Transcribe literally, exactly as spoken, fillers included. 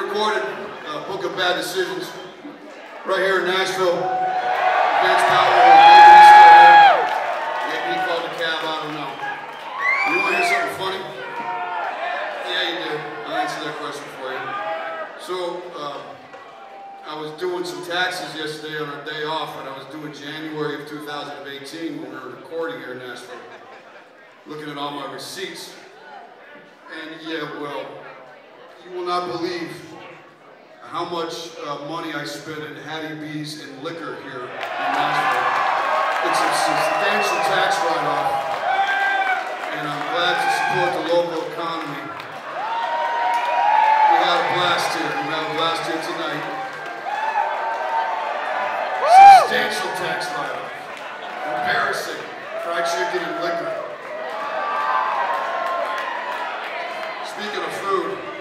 recorded uh, Book of Bad Decisions right here in Nashville. Vince Powell, maybe he's still here. Maybe he called a cab, I don't know. You want to hear something funny? Yeah, you do. I'll answer that question for you. So, uh, I was doing some taxes yesterday on our day off, and I was doing January of two thousand eighteen when we were recording here in Nashville. Looking at all my receipts. And yeah, well, you will not believe how much uh, money I spent at Hattie B's and liquor here in Nashville. It's a substantial tax write-off, and I'm glad to support the local economy. We had a blast here. We had a blast here tonight. Substantial tax write-off. Embarrassing. Fried chicken and liquor. Speaking of food,